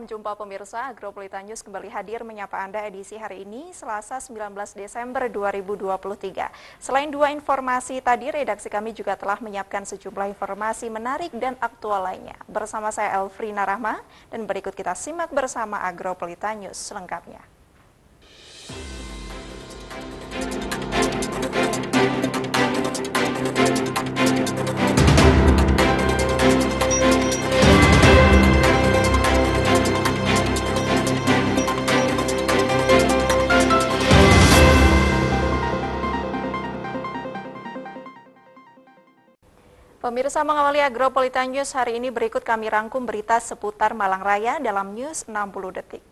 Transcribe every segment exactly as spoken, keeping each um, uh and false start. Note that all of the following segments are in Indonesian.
salam jumpa pemirsa, Agropolita News kembali hadir menyapa Anda edisi hari ini, Selasa sembilan belas Desember dua ribu dua puluh tiga. Selain dua informasi tadi, redaksi kami juga telah menyiapkan sejumlah informasi menarik dan aktual lainnya. Bersama saya Elfrina Rahma, dan berikut kita simak bersama Agropolita News selengkapnya. Pemirsa, mengawali Agropolita News hari ini, berikut kami rangkum berita seputar Malang Raya dalam News enam puluh detik.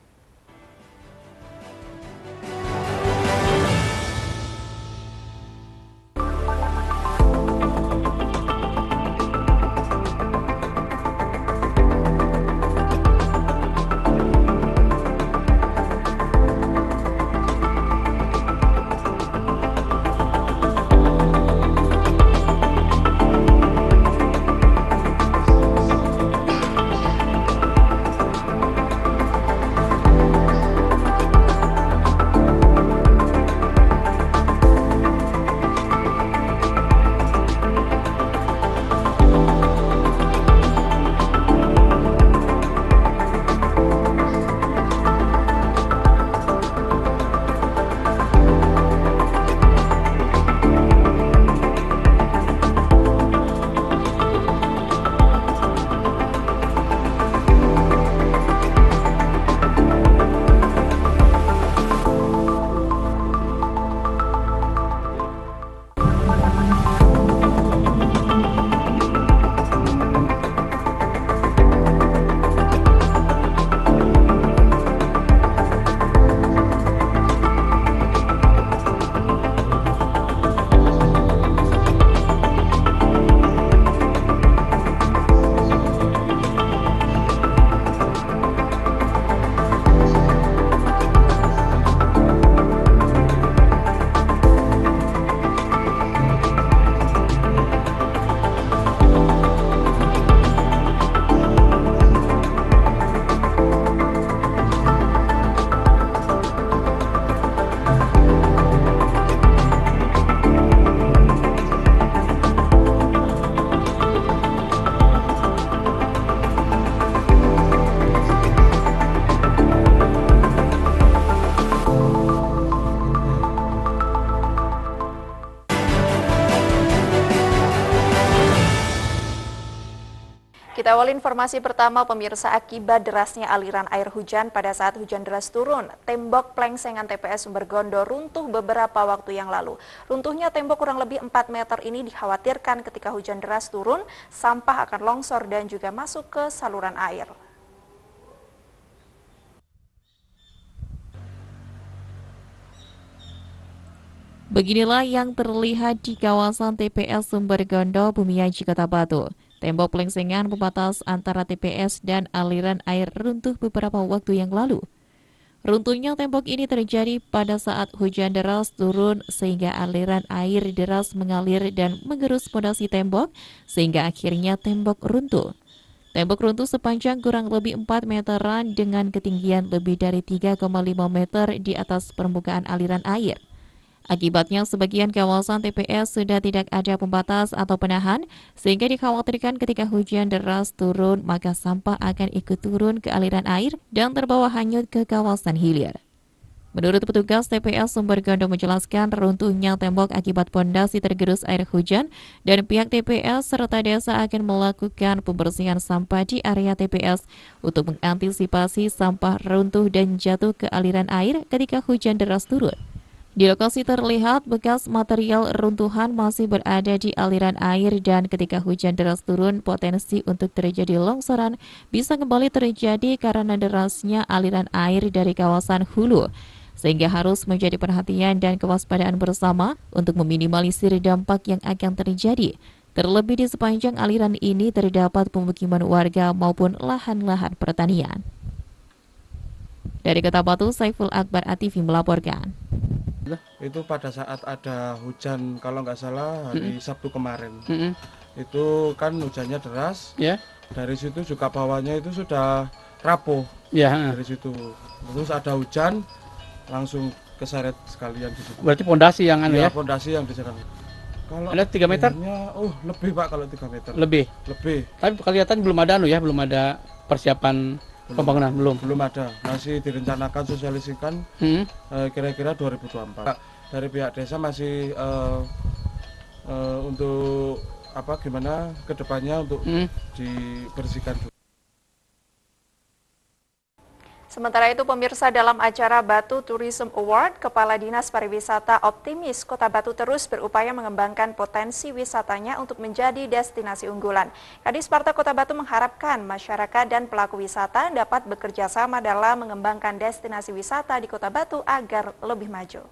Kita awali informasi pertama, pemirsa. Akibat derasnya aliran air hujan pada saat hujan deras turun, tembok plengsengan T P S Sumbergondo runtuh beberapa waktu yang lalu. Runtuhnya tembok kurang lebih empat meter ini dikhawatirkan ketika hujan deras turun, sampah akan longsor dan juga masuk ke saluran air. Beginilah yang terlihat di kawasan T P S Sumbergondo, Bumiaji, Kota Batu. Tembok plengsengan pembatas antara T P S dan aliran air runtuh beberapa waktu yang lalu. Runtuhnya tembok ini terjadi pada saat hujan deras turun sehingga aliran air deras mengalir dan mengerus fondasi tembok sehingga akhirnya tembok runtuh. Tembok runtuh sepanjang kurang lebih empat meteran dengan ketinggian lebih dari tiga koma lima meter di atas permukaan aliran air. Akibatnya sebagian kawasan T P S sudah tidak ada pembatas atau penahan, sehingga dikhawatirkan ketika hujan deras turun maka sampah akan ikut turun ke aliran air dan terbawa hanyut ke kawasan hilir. Menurut petugas T P S Sumbergondo menjelaskan runtuhnya tembok akibat pondasi tergerus air hujan dan pihak T P S serta desa akan melakukan pembersihan sampah di area T P S untuk mengantisipasi sampah runtuh dan jatuh ke aliran air ketika hujan deras turun. Di lokasi terlihat bekas material runtuhan masih berada di aliran air dan ketika hujan deras turun potensi untuk terjadi longsoran bisa kembali terjadi karena derasnya aliran air dari kawasan hulu, sehingga harus menjadi perhatian dan kewaspadaan bersama untuk meminimalisir dampak yang akan terjadi. Terlebih di sepanjang aliran ini terdapat pemukiman warga maupun lahan-lahan pertanian. Dari Kota Batu, Saiful Akbar A T V melaporkan. Itu pada saat ada hujan, kalau nggak salah hari mm-hmm. Sabtu kemarin, mm-hmm. itu kan hujannya deras, yeah. Dari situ juga bawahnya itu sudah rapuh Ya. dari situ. Terus ada hujan langsung keseret sekalian di situ. Berarti pondasi yang anu Ya, ya? pondasi yang diserang. Kalau Ada tiga meter? airnya, oh lebih Pak kalau tiga meter. Lebih. Lebih. Tapi kelihatan belum ada anu ya, belum ada persiapan Belum. pembangunan, belum. Belum ada. Masih direncanakan sosialisikan Hmm. eh, kira-kira dua ribu dua puluh empat. Dari pihak desa masih eh, eh, untuk apa gimana kedepannya untuk Hmm. dibersihkan dulu. Sementara itu, pemirsa, dalam acara Batu Tourism Award, Kepala Dinas Pariwisata optimis Kota Batu terus berupaya mengembangkan potensi wisatanya untuk menjadi destinasi unggulan. Kadis Parta Kota Batu mengharapkan masyarakat dan pelaku wisata dapat bekerja sama dalam mengembangkan destinasi wisata di Kota Batu agar lebih maju.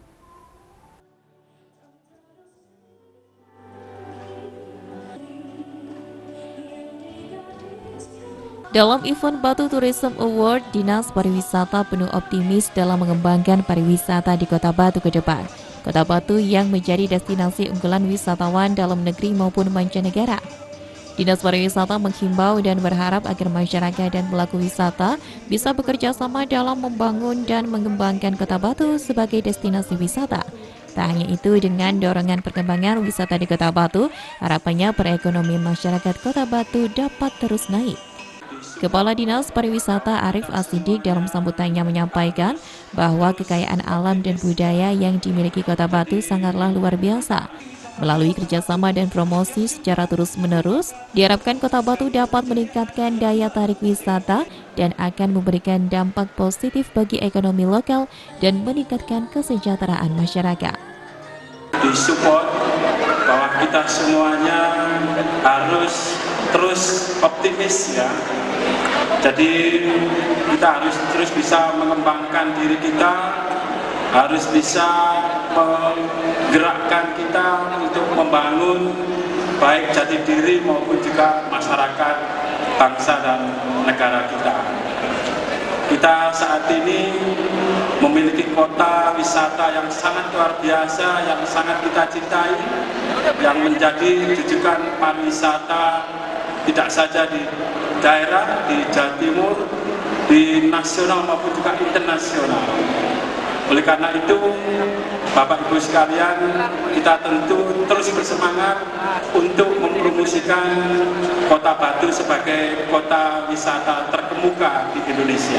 Dalam event Batu Tourism Award, Dinas Pariwisata penuh optimis dalam mengembangkan pariwisata di Kota Batu ke depan. Kota Batu yang menjadi destinasi unggulan wisatawan dalam negeri maupun mancanegara. Dinas Pariwisata menghimbau dan berharap agar masyarakat dan pelaku wisata bisa bekerja sama dalam membangun dan mengembangkan Kota Batu sebagai destinasi wisata. Tak hanya itu, dengan dorongan perkembangan wisata di Kota Batu, harapannya perekonomian masyarakat Kota Batu dapat terus naik. Kepala Dinas Pariwisata Arif Asidik dalam sambutannya menyampaikan bahwa kekayaan alam dan budaya yang dimiliki Kota Batu sangatlah luar biasa. Melalui kerjasama dan promosi secara terus-menerus, diharapkan Kota Batu dapat meningkatkan daya tarik wisata dan akan memberikan dampak positif bagi ekonomi lokal dan meningkatkan kesejahteraan masyarakat. Disupport bahwa kita semuanya harus terus optimis ya. Jadi kita harus terus bisa mengembangkan diri kita, harus bisa menggerakkan kita untuk membangun baik jati diri maupun juga masyarakat, bangsa dan negara kita. Kita saat ini memiliki kota wisata yang sangat luar biasa, yang sangat kita cintai, yang menjadi rujukan pariwisata tidak saja di daerah, di Jawa Timur, di nasional maupun juga internasional. Oleh karena itu, Bapak Ibu sekalian, kita tentu terus bersemangat untuk mempromosikan Kota Batu sebagai kota wisata terkemuka di Indonesia.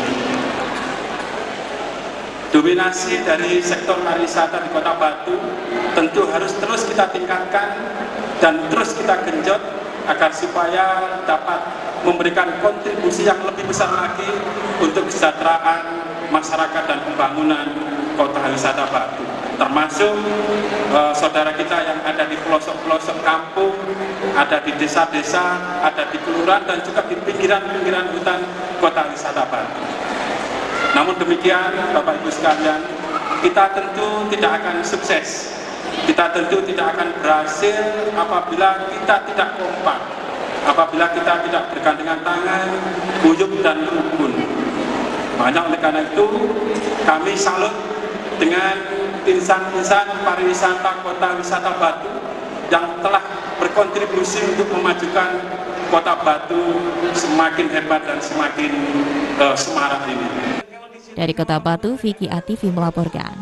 Dominasi dari sektor pariwisata di Kota Batu tentu harus terus kita tingkatkan dan terus kita genjot agar supaya dapat memberikan kontribusi yang lebih besar lagi untuk kesejahteraan masyarakat dan pembangunan kota wisata Batu, termasuk uh, saudara kita yang ada di pelosok-pelosok kampung, ada di desa-desa, ada di kelurahan dan juga di pinggiran-pinggiran hutan kota wisata Batu. Namun demikian, Bapak Ibu sekalian, kita tentu tidak akan sukses, kita tentu tidak akan berhasil apabila kita tidak kompak, apabila kita tidak bergandengan tangan, guyup dan rukun. Banyak oleh karena itu, kami salut dengan insan-insan pariwisata kota wisata Batu yang telah berkontribusi untuk memajukan kota Batu semakin hebat dan semakin uh, semarak ini. Dari Kota Batu, Vicky Ativi melaporkan.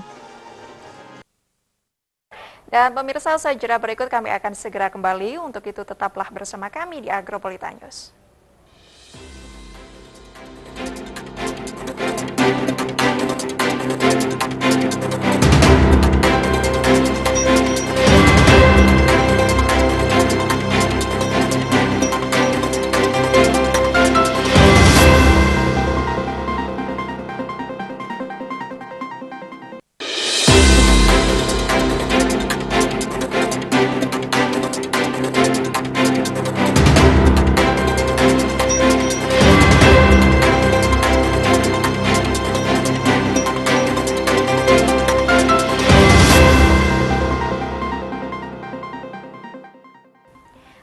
Dan pemirsa, usai jeda berikut kami akan segera kembali. Untuk itu tetaplah bersama kami di Agropolitan News.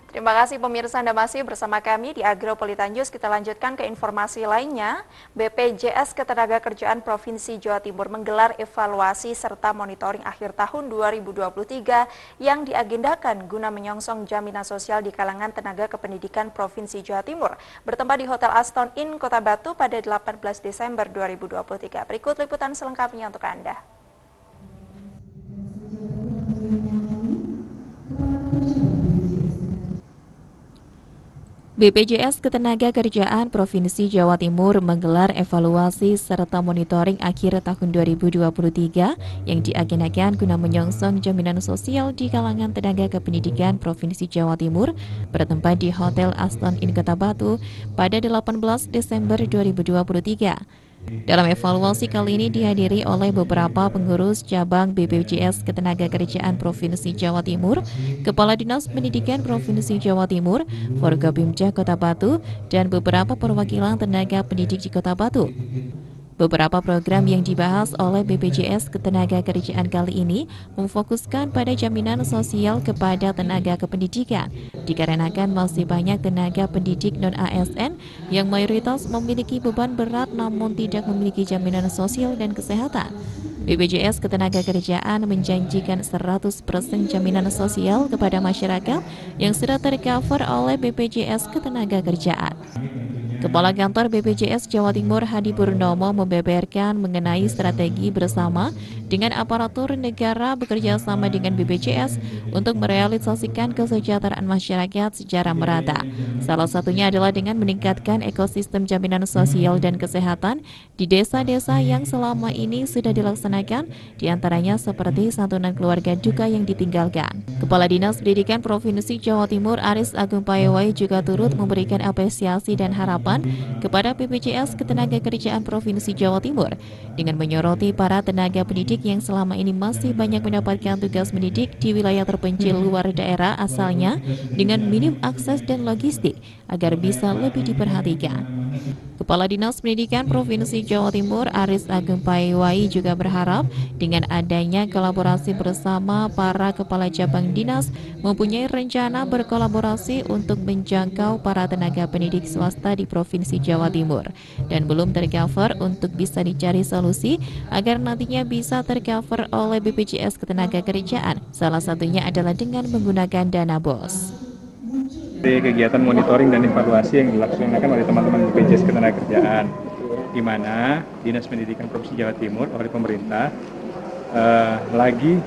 Terima kasih pemirsa, Anda masih bersama kami di Agropolitan News. Kita lanjutkan ke informasi lainnya. B P J S Ketenagakerjaan Provinsi Jawa Timur menggelar evaluasi serta monitoring akhir tahun dua ribu dua puluh tiga yang diagendakan guna menyongsong jaminan sosial di kalangan tenaga kependidikan Provinsi Jawa Timur. Bertempat di Hotel Aston Inn Kota Batu pada delapan belas Desember dua ribu dua puluh tiga. Berikut liputan selengkapnya untuk Anda. B P J S Ketenagakerjaan Provinsi Jawa Timur menggelar evaluasi serta monitoring akhir tahun dua ribu dua puluh tiga yang diagendakan guna menyongsong jaminan sosial di kalangan tenaga kependidikan Provinsi Jawa Timur bertempat di Hotel Aston Inn Kota Batu pada delapan belas Desember dua ribu dua puluh tiga. Dalam evaluasi kali ini dihadiri oleh beberapa pengurus cabang B P J S Ketenagakerjaan Provinsi Jawa Timur, Kepala Dinas Pendidikan Provinsi Jawa Timur, Forkopimda Kota Batu, dan beberapa perwakilan tenaga pendidik di Kota Batu. Beberapa program yang dibahas oleh B P J S Ketenagakerjaan kali ini memfokuskan pada jaminan sosial kepada tenaga kependidikan, dikarenakan masih banyak tenaga pendidik non-A S N yang mayoritas memiliki beban berat namun tidak memiliki jaminan sosial dan kesehatan. B P J S Ketenagakerjaan menjanjikan seratus persen jaminan sosial kepada masyarakat yang sudah tercover oleh B P J S Ketenagakerjaan. Kepala Kantor B P J S Jawa Timur Hadi Purnomo membeberkan mengenai strategi bersama dengan aparatur negara bekerja sama dengan B P J S untuk merealisasikan kesejahteraan masyarakat secara merata. Salah satunya adalah dengan meningkatkan ekosistem jaminan sosial dan kesehatan di desa-desa yang selama ini sudah dilaksanakan, diantaranya seperti santunan keluarga duka yang ditinggalkan. Kepala Dinas Pendidikan Provinsi Jawa Timur Aris Agung Payewai juga turut memberikan apresiasi dan harapan kepada B P J S Ketenagakerjaan Provinsi Jawa Timur dengan menyoroti para tenaga pendidik yang selama ini masih banyak mendapatkan tugas mendidik di wilayah terpencil luar daerah asalnya dengan minim akses dan logistik agar bisa lebih diperhatikan. Kepala Dinas Pendidikan Provinsi Jawa Timur Aris Agung Payewai juga berharap dengan adanya kolaborasi bersama para kepala cabang dinas mempunyai rencana berkolaborasi untuk menjangkau para tenaga pendidik swasta di Provinsi Jawa Timur dan belum tercover untuk bisa dicari solusi agar nantinya bisa tercover oleh B P J S Ketenagakerjaan. Salah satunya adalah dengan menggunakan dana B O S. Kegiatan monitoring dan evaluasi yang dilaksanakan oleh teman-teman B P J S Ketenagakerjaan, di mana Dinas Pendidikan Provinsi Jawa Timur oleh pemerintah uh, lagi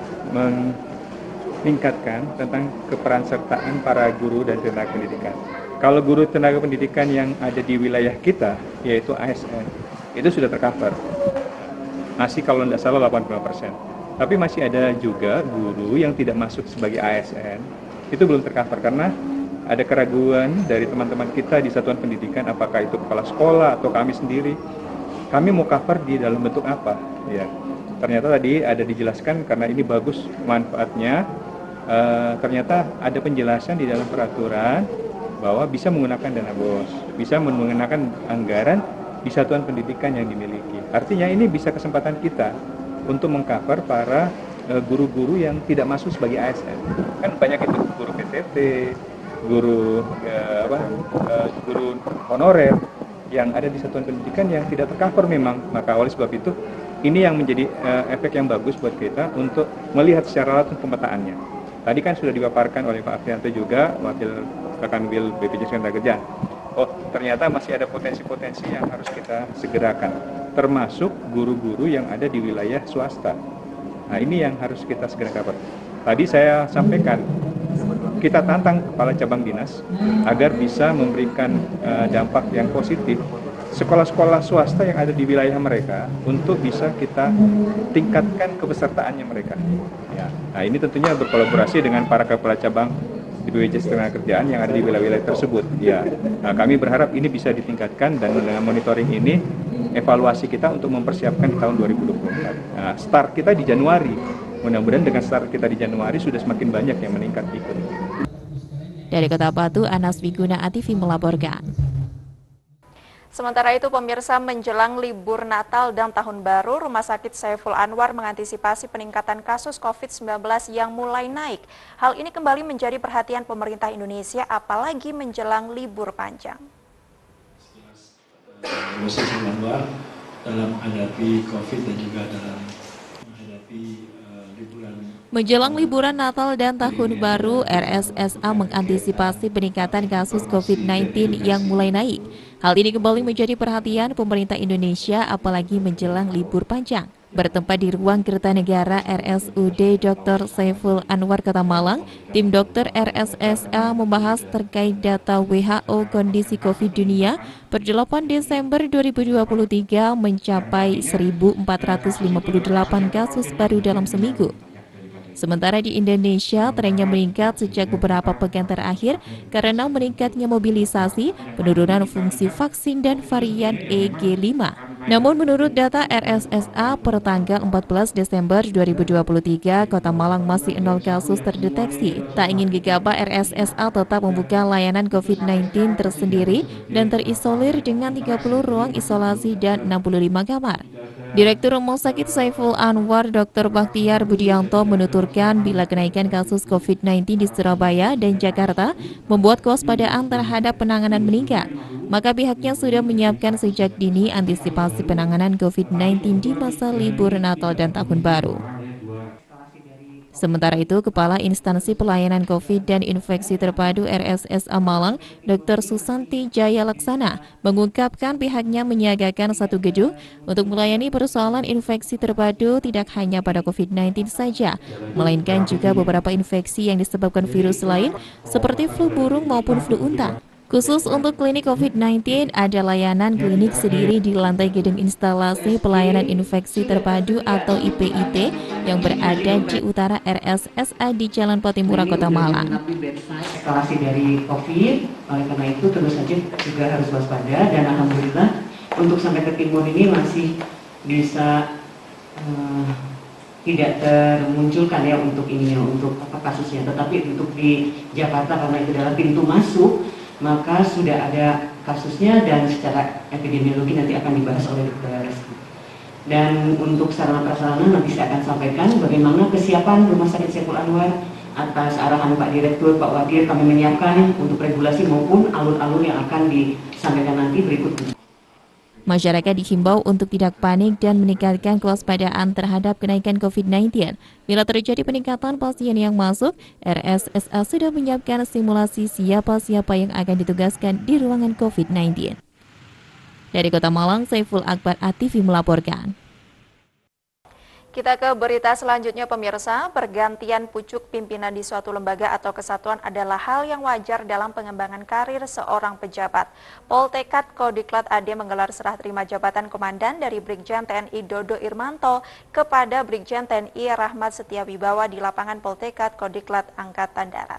meningkatkan tentang keperansertaan para guru dan tenaga pendidikan. Kalau guru tenaga pendidikan yang ada di wilayah kita, yaitu A S N, itu sudah tercover. Masih kalau tidak salah delapan puluh persen. Tapi masih ada juga guru yang tidak masuk sebagai A S N, itu belum tercover karena ada keraguan dari teman-teman kita di satuan pendidikan, apakah itu kepala sekolah atau kami sendiri. Kami mau cover di dalam bentuk apa? Ya, ternyata tadi ada dijelaskan karena ini bagus manfaatnya. Uh, ternyata ada penjelasan di dalam peraturan bahwa bisa menggunakan dana B O S, bisa menggunakan anggaran di satuan pendidikan yang dimiliki. Artinya ini bisa kesempatan kita untuk mengcover para uh, guru-guru yang tidak masuk sebagai A S N. Kan banyak itu guru P T T, guru ya, apa, uh, guru honorer yang ada di satuan pendidikan yang tidak tercover memang. Maka oleh sebab itu ini yang menjadi uh, efek yang bagus buat kita untuk melihat secara langsung pemetaannya. Tadi kan sudah dipaparkan oleh Pak Afrianto juga, Wakil Kakanwil B P J S Ketenagakerjaan. Oh, ternyata masih ada potensi-potensi yang harus kita segerakan, termasuk guru-guru yang ada di wilayah swasta. Nah, ini yang harus kita segera cover. Tadi saya sampaikan, kita tantang kepala cabang dinas agar bisa memberikan uh, dampak yang positif sekolah-sekolah swasta yang ada di wilayah mereka untuk bisa kita tingkatkan kepesertaannya mereka. Ya. Nah, ini tentunya berkolaborasi dengan para kepala cabang di B P J S Ketenagakerjaan yang ada di wilayah-wilayah tersebut. Ya. Nah, kami berharap ini bisa ditingkatkan dan dengan monitoring ini evaluasi kita untuk mempersiapkan di tahun dua ribu dua puluh empat. Nah, start kita di Januari. Mudah-mudahan dengan start kita di Januari sudah semakin banyak yang meningkat ikut. Dari Kota Batu, Anas Wiguna A T V melaporkan. Sementara itu, pemirsa, menjelang libur Natal dan Tahun Baru, Rumah Sakit Saiful Anwar mengantisipasi peningkatan kasus covid sembilan belas yang mulai naik. Hal ini kembali menjadi perhatian pemerintah Indonesia, apalagi menjelang libur panjang. Rumah Sakit Saiful Anwar dalam menghadapi COVID dan juga dalam menghadapi uh, liburan. Menjelang liburan Natal dan Tahun Baru, R S S A mengantisipasi peningkatan kasus covid sembilan belas yang mulai naik. Hal ini kembali menjadi perhatian pemerintah Indonesia, apalagi menjelang libur panjang. Bertempat di ruang Kertanegara R S U D Doktor Saiful Anwar Kota Malang, tim dokter R S S A membahas terkait data W H O kondisi COVID dunia per delapan Desember dua ribu dua puluh tiga mencapai seribu empat ratus lima puluh delapan kasus baru dalam seminggu. Sementara di Indonesia, trennya meningkat sejak beberapa pekan terakhir karena meningkatnya mobilisasi, penurunan fungsi vaksin, dan varian E G lima. Namun menurut data R S S A per tanggal empat belas Desember dua ribu dua puluh tiga, Kota Malang masih nol kasus terdeteksi. Tak ingin gegabah, R S S A tetap membuka layanan covid sembilan belas tersendiri dan terisolir dengan tiga puluh ruang isolasi dan enam puluh lima kamar. Direktur Rumah Sakit Saiful Anwar Doktor Bakhtiar Budianto menuturkan bila kenaikan kasus covid sembilan belas di Surabaya dan Jakarta membuat kewaspadaan terhadap penanganan meningkat, maka pihaknya sudah menyiapkan sejak dini antisipasi penanganan covid sembilan belas di masa libur Natal dan Tahun Baru. Sementara itu, Kepala Instansi Pelayanan COVID dan Infeksi Terpadu R S S A Malang, Doktor Susanti Jaya Laksana, mengungkapkan pihaknya menyiagakan satu gedung untuk melayani persoalan infeksi terpadu tidak hanya pada covid sembilan belas saja, melainkan juga beberapa infeksi yang disebabkan virus lain seperti flu burung maupun flu unta. Khusus untuk klinik covid sembilan belas, ada layanan klinik sendiri di lantai gedung instalasi pelayanan infeksi terpadu atau I P I T yang berada di utara R S S A di Jalan Patimura, Kota Malang. Eskalasi dari COVID, oleh karena itu terus saja juga harus waspada, dan alhamdulillah untuk sampai ke timur ini masih bisa uh, tidak termunculkan ya untuk ini untuk apa kasusnya, tetapi untuk di Jakarta karena itu adalah pintu masuk, maka sudah ada kasusnya dan secara epidemiologi nanti akan dibahas oleh dokter. Dan untuk sarana prasarana nanti saya akan sampaikan bagaimana kesiapan Rumah Sakit Saiful Anwar atas arahan Pak Direktur, Pak Wadir, kami menyiapkan untuk regulasi maupun alur-alur yang akan disampaikan nanti berikutnya. Masyarakat dihimbau untuk tidak panik dan meningkatkan kewaspadaan terhadap kenaikan covid sembilan belas. Bila terjadi peningkatan pasien yang masuk, R S S A sudah menyiapkan simulasi siapa-siapa yang akan ditugaskan di ruangan covid sembilan belas. Dari Kota Malang, Saiful Akbar A T V melaporkan. Kita ke berita selanjutnya, pemirsa. Pergantian pucuk pimpinan di suatu lembaga atau kesatuan adalah hal yang wajar dalam pengembangan karir seorang pejabat. Poltekkad Kodiklat A D menggelar serah terima jabatan komandan dari Brigjen T N I Dodo Irmanto kepada Brigjen T N I Rahmat Setiawibawa di lapangan Poltekkad Kodiklat Angkatan Darat.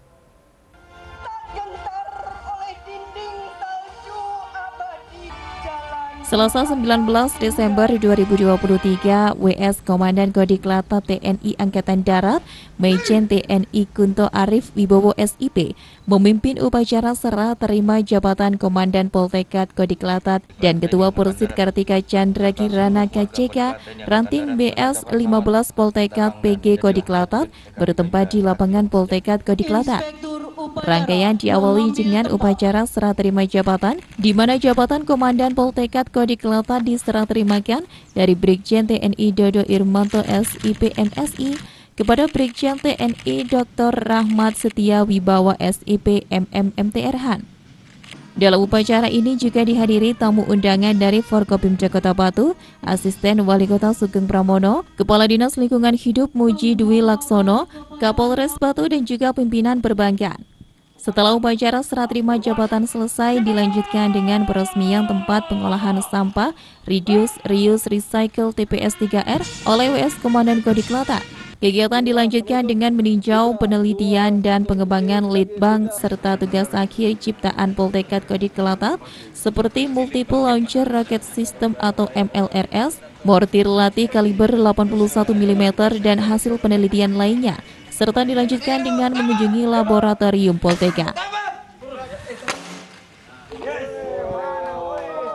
Selasa sembilan belas Desember dua ribu dua puluh tiga, W S Komandan Kodiklat T N I Angkatan Darat, Majen T N I Kunto Arif Wibowo S I P, memimpin upacara serah terima jabatan Komandan Poltekkad Kodiklat dan Ketua Porsid Kartika Chandra Kirana K C K, Ranting B S lima belas Poltekkad P G Kodiklat bertempat di lapangan Poltekkad Kodiklat. Rangkaian diawali dengan upacara serah terima jabatan, di mana jabatan Komandan Poltekkad Kodiklat diserah terimakan dari Brigjen T N I Dodo Irmanto S I P M S I kepada Brigjen T N I Doktor Rahmat Setiawibawa S I P M M M T R H. Dalam upacara ini juga dihadiri tamu undangan dari Forkopimda Kota Batu, Asisten Wali Kota Sugeng Pramono, Kepala Dinas Lingkungan Hidup Muji Dwi Laksono, Kapolres Batu, dan juga pimpinan perbankan. Setelah upacara serah terima jabatan selesai, dilanjutkan dengan peresmian tempat pengolahan sampah Reduce, Reuse, Recycle T P S tiga R oleh W S Komandan Kodiklat. Kegiatan dilanjutkan dengan meninjau penelitian dan pengembangan litbang serta tugas akhir ciptaan Poltekkad Kodiklat seperti Multiple Launcher Rocket System atau M L R S, mortir latih kaliber delapan puluh satu milimeter, dan hasil penelitian lainnya, serta dilanjutkan dengan mengunjungi laboratorium Poltekkad.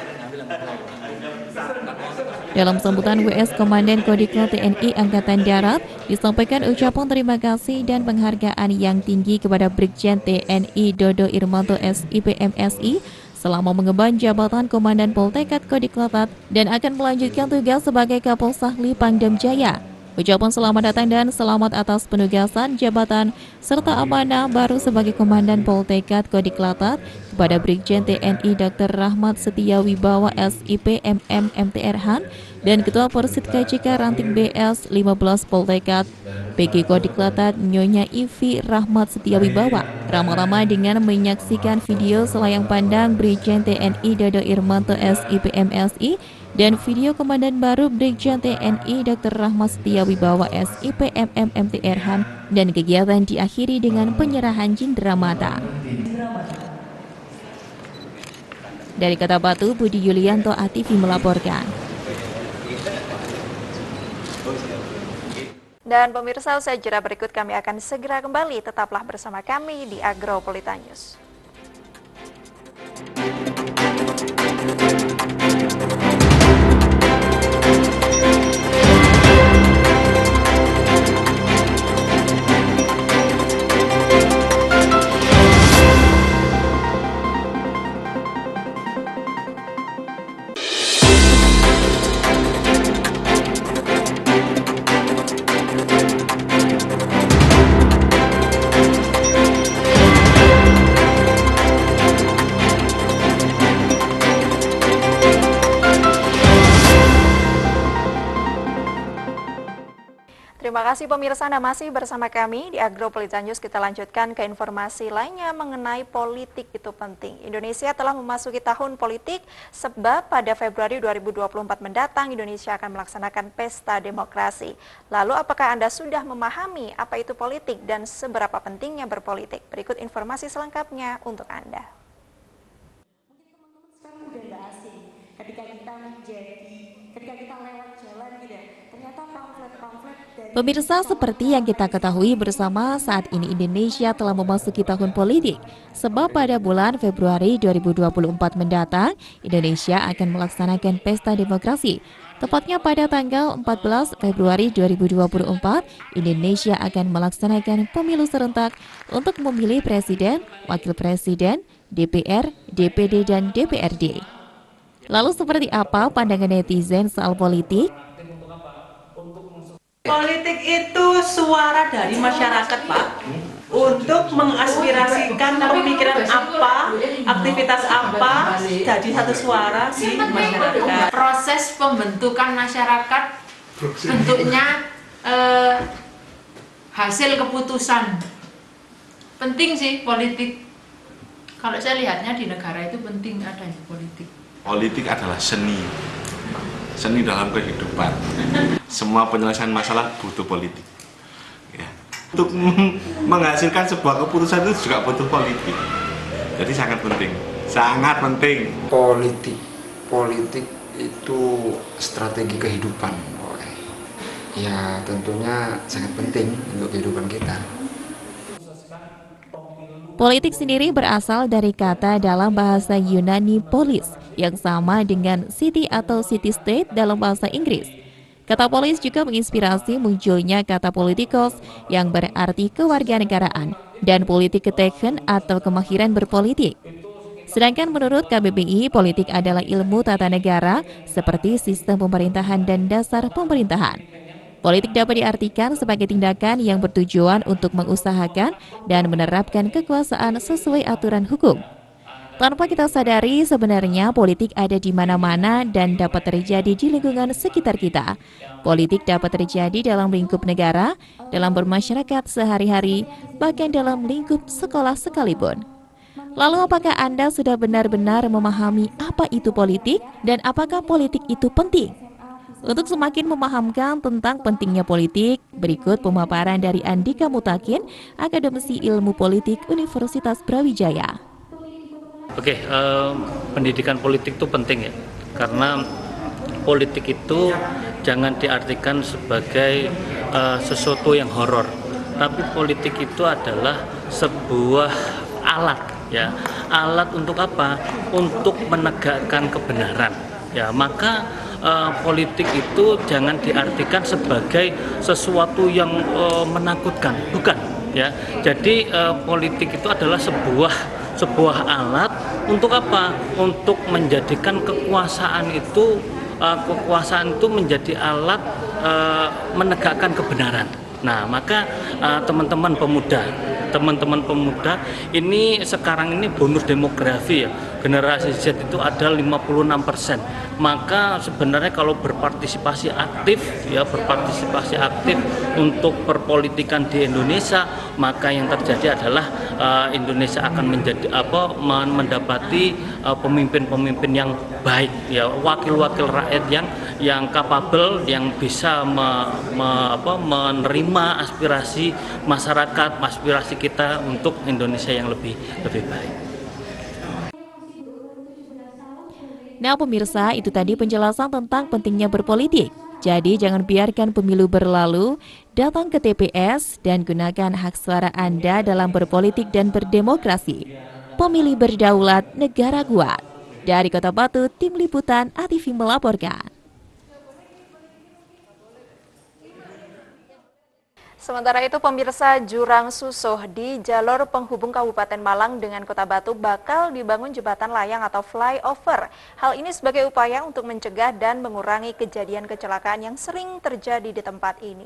Dalam sambutan W S Komandan Kodiklat T N I Angkatan Darat disampaikan ucapan terima kasih dan penghargaan yang tinggi kepada Brigjen T N I Dodo Irmanto S I P M S I selama mengemban jabatan Komandan Poltekkad Kodiklat dan akan melanjutkan tugas sebagai Kapolsahli Pangdam Jaya. Ucapan selamat datang dan selamat atas penugasan jabatan serta amanah baru sebagai Komandan Poltekkad Kodiklat kepada Brigjen T N I Doktor Rahmat Setia Wibawa S I P M M M T R Han dan Ketua Porsit K C K Ranting B S lima belas Poltekkad P G Kodiklat Nyonya Ivi Rahmat Setia Wibawa ramah-ramah dengan menyaksikan video selayang pandang Brigjen T N I Dodo Irmanto S I P M S I dan video Komandan baru Brigjen T N I Doktor Rahmat Setia Wibawa S I P M M M T R Han dan kegiatan diakhiri dengan penyerahan cindera mata. Dari Kota Batu, Budi Yulianto, A T V melaporkan. Dan pemirsa, usai jeda berikut kami akan segera kembali. Tetaplah bersama kami di Agropolitan News. Terima kasih pemirsa, Anda masih bersama kami di Agropolitan News. Kita lanjutkan ke informasi lainnya mengenai politik itu penting. Indonesia telah memasuki tahun politik sebab pada Februari dua ribu dua puluh empat mendatang Indonesia akan melaksanakan pesta demokrasi. Lalu apakah Anda sudah memahami apa itu politik dan seberapa pentingnya berpolitik? Berikut informasi selengkapnya untuk Anda. Mungkin teman-teman sekarang udah nggak asing ketika kita menjadi, ketika kita lewat jalan gitu ya, ternyata pamflet-pamflet. Pemirsa, seperti yang kita ketahui bersama, saat ini Indonesia telah memasuki tahun politik. Sebab pada bulan Februari dua ribu dua puluh empat mendatang, Indonesia akan melaksanakan pesta demokrasi. Tepatnya pada tanggal empat belas Februari dua ribu dua puluh empat, Indonesia akan melaksanakan pemilu serentak untuk memilih presiden, wakil presiden, D P R, D P D, dan D P R D. Lalu seperti apa pandangan netizen soal politik? Politik itu suara dari masyarakat, Pak, untuk mengaspirasikan pemikiran apa, aktivitas apa, jadi satu suara di masyarakat. Proses pembentukan masyarakat bentuknya eh, hasil keputusan. Penting sih politik. Kalau saya lihatnya di negara itu penting adanya politik. Politik adalah seni. Seni dalam kehidupan. Semua penyelesaian masalah butuh politik. Ya. Untuk menghasilkan sebuah keputusan itu juga butuh politik. Jadi sangat penting, sangat penting. Politik, politik itu strategi kehidupan. Ya tentunya sangat penting untuk kehidupan kita. Politik sendiri berasal dari kata dalam bahasa Yunani polis, yang sama dengan city atau city state dalam bahasa Inggris. Kata polis juga menginspirasi munculnya kata politikos yang berarti kewarganegaraan dan politik keteken atau kemahiran berpolitik. Sedangkan menurut K B B I, politik adalah ilmu tata negara seperti sistem pemerintahan dan dasar pemerintahan. Politik dapat diartikan sebagai tindakan yang bertujuan untuk mengusahakan dan menerapkan kekuasaan sesuai aturan hukum. Tanpa kita sadari, sebenarnya politik ada di mana-mana dan dapat terjadi di lingkungan sekitar kita. Politik dapat terjadi dalam lingkup negara, dalam bermasyarakat sehari-hari, bahkan dalam lingkup sekolah sekalipun. Lalu apakah Anda sudah benar-benar memahami apa itu politik dan apakah politik itu penting? Untuk semakin memahamkan tentang pentingnya politik, berikut pemaparan dari Andika Mutakin, Akademisi Ilmu Politik Universitas Brawijaya. Oke, eh, pendidikan politik itu penting ya, karena politik itu jangan diartikan sebagai eh, sesuatu yang horor, tapi politik itu adalah sebuah alat ya, alat untuk apa? Untuk menegakkan kebenaran. Ya, maka uh, politik itu jangan diartikan sebagai sesuatu yang uh, menakutkan, bukan. Ya, jadi uh, politik itu adalah sebuah sebuah alat untuk apa? Untuk menjadikan kekuasaan itu uh, kekuasaan itu menjadi alat uh, menegakkan kebenaran. Nah, maka teman-teman uh, pemuda, teman-teman pemuda ini sekarang ini bonus demografi ya, generasi Z itu ada lima puluh enam persen. Maka sebenarnya kalau berpartisipasi aktif ya, berpartisipasi aktif untuk perpolitikan di Indonesia, maka yang terjadi adalah uh, Indonesia akan menjadi apa mendapati pemimpin-pemimpin uh, yang baik ya, wakil-wakil rakyat yang yang kapabel, yang bisa me, me, apa, menerima aspirasi masyarakat, aspirasi kita untuk Indonesia yang lebih lebih baik. Nah pemirsa, itu tadi penjelasan tentang pentingnya berpolitik. Jadi jangan biarkan pemilu berlalu, datang ke T P S dan gunakan hak suara Anda dalam berpolitik dan berdemokrasi. Pemilih berdaulat, negara kuat. Dari Kota Batu, Tim Liputan A T V melaporkan. Sementara itu, pemirsa, Jurang Susuh di jalur penghubung Kabupaten Malang dengan Kota Batu bakal dibangun jembatan layang atau flyover. Hal ini sebagai upaya untuk mencegah dan mengurangi kejadian kecelakaan yang sering terjadi di tempat ini.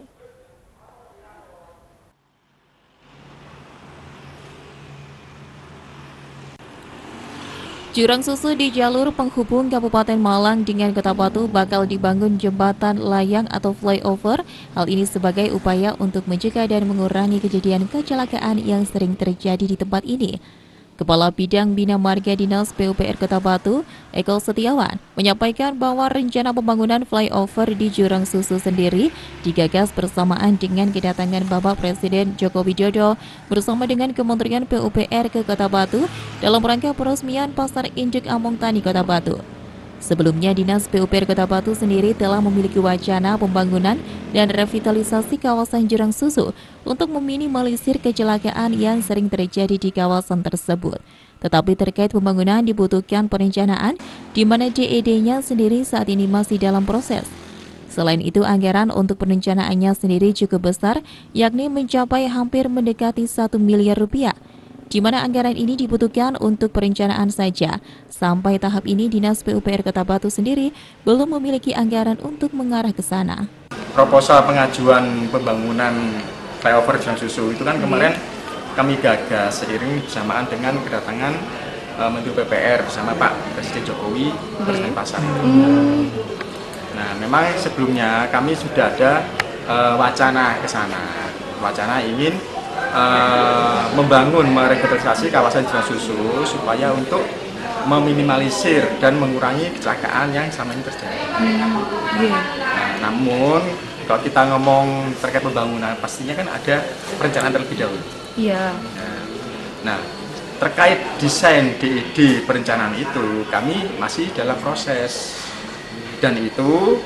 Jurang Susuh di jalur penghubung Kabupaten Malang dengan Kota Batu bakal dibangun jembatan layang atau flyover. Hal ini sebagai upaya untuk mencegah dan mengurangi kejadian kecelakaan yang sering terjadi di tempat ini. Kepala Bidang Bina Marga Dinas P U P R Kota Batu, Eko Setiawan, menyampaikan bahwa rencana pembangunan flyover di Jurang Susuh sendiri digagas bersamaan dengan kedatangan Bapak Presiden Joko Widodo bersama dengan Kementerian P U P R ke Kota Batu dalam rangka peresmian Pasar Induk Among Tani Kota Batu. Sebelumnya, Dinas P U P R Kota Batu sendiri telah memiliki wacana pembangunan dan revitalisasi kawasan Jurang Susuh untuk meminimalisir kecelakaan yang sering terjadi di kawasan tersebut. Tetapi terkait pembangunan dibutuhkan perencanaan, di mana D E D-nya sendiri saat ini masih dalam proses. Selain itu, anggaran untuk perencanaannya sendiri cukup besar, yakni mencapai hampir mendekati satu miliar rupiah. Di mana anggaran ini dibutuhkan untuk perencanaan saja. Sampai tahap ini, Dinas P U P R Kota Batu sendiri belum memiliki anggaran untuk mengarah ke sana. Proposal pengajuan pembangunan flyover Jurang Susuh itu kan kemarin kami gagas seiring bersamaan dengan kedatangan uh, Menteri P P R bersama Pak Presiden Jokowi bersama pasar itu. Hmm. Nah, memang sebelumnya kami sudah ada uh, wacana ke sana, wacana ingin Uh, membangun merevitalisasi kawasan Jurang Susuh supaya untuk meminimalisir dan mengurangi kecelakaan yang selama ini terjadi. Hmm, yeah. Nah, namun kalau kita ngomong terkait pembangunan, pastinya kan ada perencanaan terlebih dahulu. Iya. Yeah. Nah, nah, terkait desain D E D perencanaan itu kami masih dalam proses, dan itu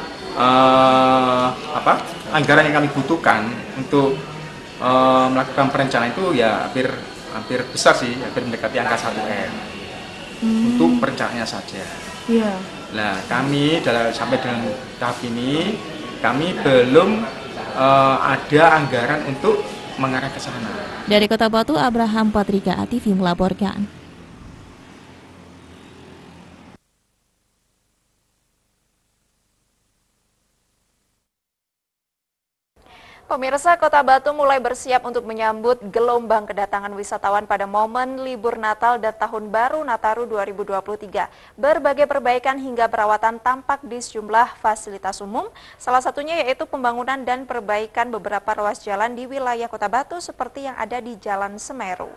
uh, apa anggaran yang kami butuhkan untuk Uh, melakukan perencanaan itu ya hampir hampir besar sih, hampir mendekati angka satu M hmm. untuk perencanaannya saja. Yeah. Nah, kami dalam sampai dengan tahap ini kami belum uh, ada anggaran untuk mengarah ke sana. Dari Kota Batu, Abraham Patrika A T V melaporkan. Pemirsa, Kota Batu mulai bersiap untuk menyambut gelombang kedatangan wisatawan pada momen libur Natal dan Tahun Baru Nataru dua ribu dua puluh tiga. Berbagai perbaikan hingga perawatan tampak di sejumlah fasilitas umum, salah satunya yaitu pembangunan dan perbaikan beberapa ruas jalan di wilayah Kota Batu seperti yang ada di Jalan Semeru.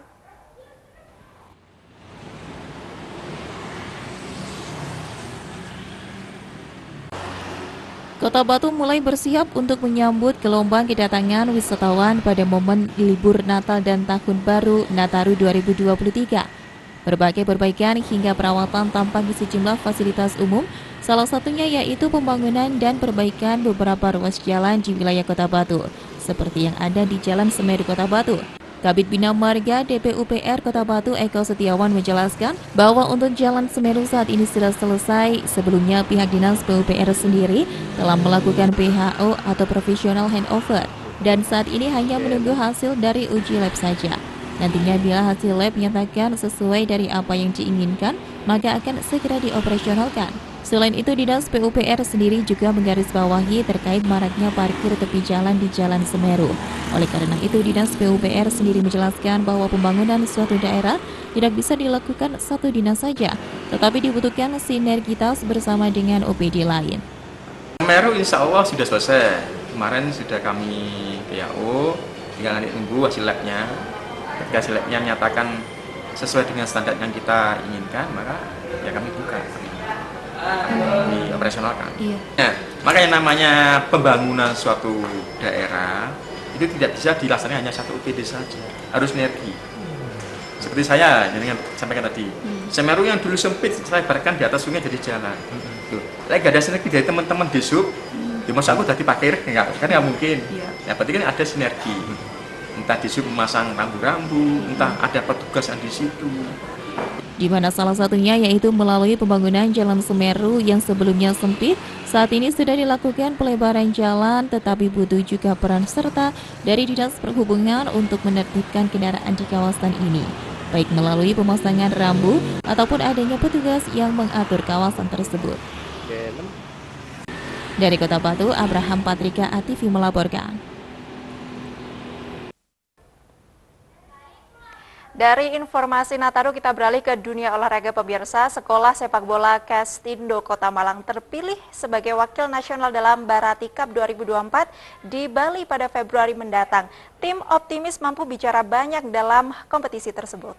Kota Batu mulai bersiap untuk menyambut gelombang kedatangan wisatawan pada momen libur Natal dan Tahun Baru Nataru dua ribu dua puluh tiga. Berbagai perbaikan hingga perawatan tampak di sejumlah fasilitas umum, salah satunya yaitu pembangunan dan perbaikan beberapa ruas jalan di wilayah Kota Batu, seperti yang ada di Jalan Semeru Kota Batu. Kabid Bina Marga D P U P R Kota Batu Eko Setiawan menjelaskan bahwa untuk Jalan Semeru saat ini sudah selesai. Sebelumnya pihak Dinas P U P R sendiri telah melakukan P H O atau Professional Handover dan saat ini hanya menunggu hasil dari uji lab saja. Nantinya bila hasil lab menyatakan sesuai dari apa yang diinginkan, maka akan segera dioperasionalkan. Selain itu, Dinas P U P R sendiri juga menggarisbawahi terkait maraknya parkir tepi jalan di Jalan Semeru. Oleh karena itu, Dinas P U P R sendiri menjelaskan bahwa pembangunan suatu daerah tidak bisa dilakukan satu dinas saja, tetapi dibutuhkan sinergitas bersama dengan O P D lain. Semeru insya Allah sudah selesai. Kemarin sudah kami P H O, tinggal nanti tunggu hasil labnya. Ketika hasil labnya menyatakan sesuai dengan standar yang kita inginkan, maka ya kami buka. Dioperasionalkan. Iya. Nah, maka yang namanya pembangunan suatu daerah itu tidak bisa dilaksanakan hanya satu O P D saja, harus sinergi. Seperti saya yang sampaikan tadi, hmm. Semeru yang dulu sempit saya lebarkan di atas sungai jadi jalan. Tuh, lagi ada sinergi dari teman-teman di sub, di masa aku tadi pakai enggak, kan nggak mungkin. Iya. Ya, berarti kan ada sinergi. Entah di sub memasang rambu-rambu, entah ada petugas yang di situ. Di mana salah satunya yaitu melalui pembangunan Jalan Semeru yang sebelumnya sempit, saat ini sudah dilakukan pelebaran jalan, tetapi butuh juga peran serta dari Dinas Perhubungan untuk menertibkan kendaraan di kawasan ini, baik melalui pemasangan rambu ataupun adanya petugas yang mengatur kawasan tersebut. Dari Kota Batu, Abraham Patrika A T V melaporkan. Dari informasi Nataru kita beralih ke dunia olahraga pemirsa. Sekolah sepak bola Castindo Kota Malang terpilih sebagai wakil nasional dalam Barati Cup dua ribu dua puluh empat di Bali pada Februari mendatang. Tim optimis mampu bicara banyak dalam kompetisi tersebut.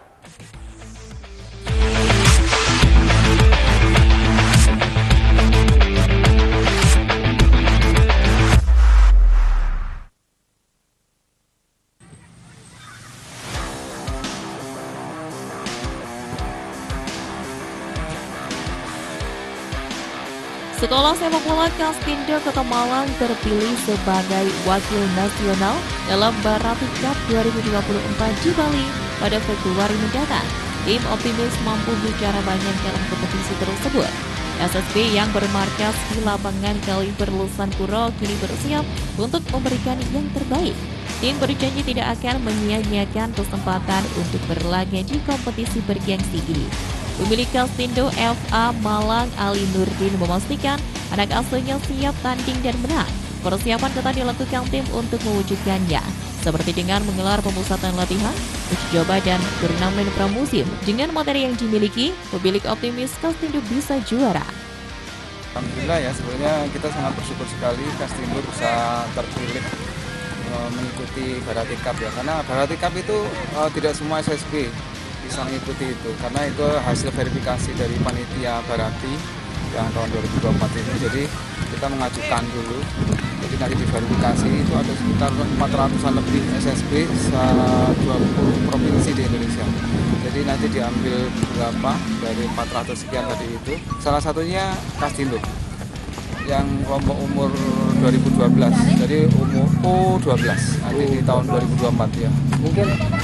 Sekolah sepak bola Castindo Kota Malang terpilih sebagai wakil nasional dalam Barati Cup dua ribu dua puluh empat di Bali pada Februari mendatang. Tim optimis mampu bicara banyak dalam kompetisi tersebut. S S B yang bermarkas di lapangan Kaliber Lusan Puro kini bersiap untuk memberikan yang terbaik. Tim berjanji tidak akan menyia-nyiakan kesempatan untuk berlaga di kompetisi bergengsi ini. Pemilik Castindo F A Malang Ali Nurdin memastikan anak asuhnya siap tanding dan menang. Persiapan ketat dilakukan tim untuk mewujudkannya, seperti dengan menggelar pemusatan latihan, uji coba dan turnamen pramusim. Dengan materi yang dimiliki, pemilik optimis Castindo bisa juara. Alhamdulillah ya, sebenarnya kita sangat bersyukur sekali Castindo bisa terpilih e, mengikuti Barati Cup ya, karena Barati Cup itu e, tidak semua S S B bisa mengikuti itu, karena itu hasil verifikasi dari panitia Barati yang tahun dua ribu dua puluh empat ini. Jadi kita mengajukan dulu, jadi nanti diverifikasi itu ada sekitar empat ratusan lebih S S B dua puluh provinsi di Indonesia. Jadi nanti diambil berapa dari empat ratus sekian tadi itu, salah satunya Castindo yang kelompok umur dua ribu dua belas, jadi umur U dua belas nanti di tahun dua ribu dua puluh empat ya. Mungkin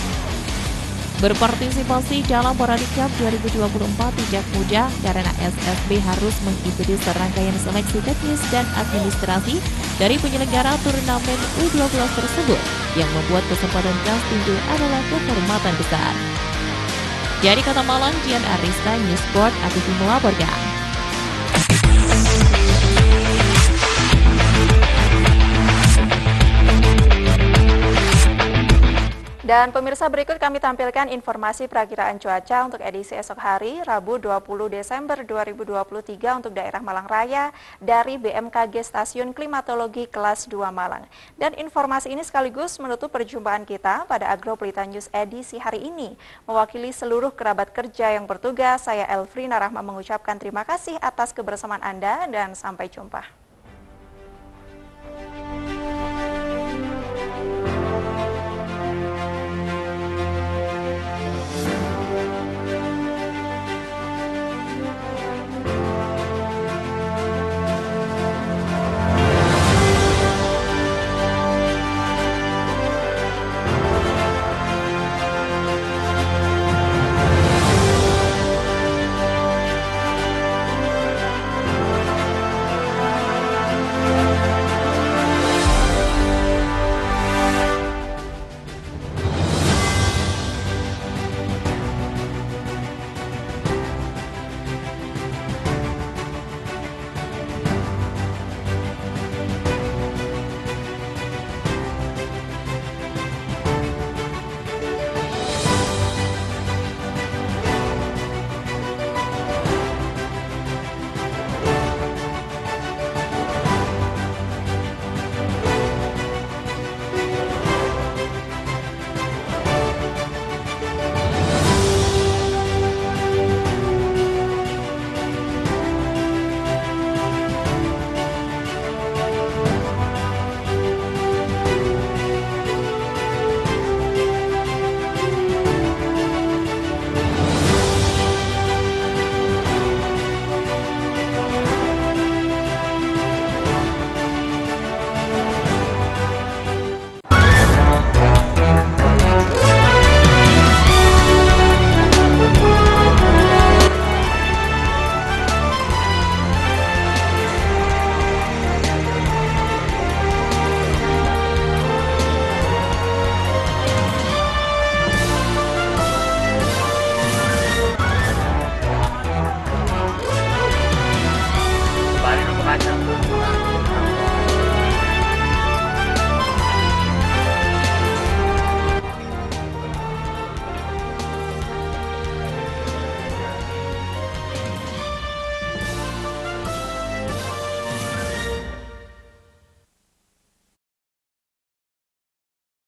berpartisipasi dalam Barati Cup dua ribu dua puluh empat tidak mudah karena S S B harus mengikuti serangkaian seleksi teknis dan administrasi dari penyelenggara turnamen U dua belas tersebut, yang membuat kesempatan Castindo adalah kehormatan besar. Dari Kota Malang, Dian Arista, News Sport A T V melaporkan. Dan pemirsa, berikut kami tampilkan informasi perakiraan cuaca untuk edisi esok hari, Rabu dua puluh Desember dua ribu dua puluh tiga untuk daerah Malang Raya dari B M K G Stasiun Klimatologi Kelas dua Malang. Dan informasi ini sekaligus menutup perjumpaan kita pada Agro Pelita News edisi hari ini. Mewakili seluruh kerabat kerja yang bertugas, saya Elfrina Rahma mengucapkan terima kasih atas kebersamaan Anda dan sampai jumpa.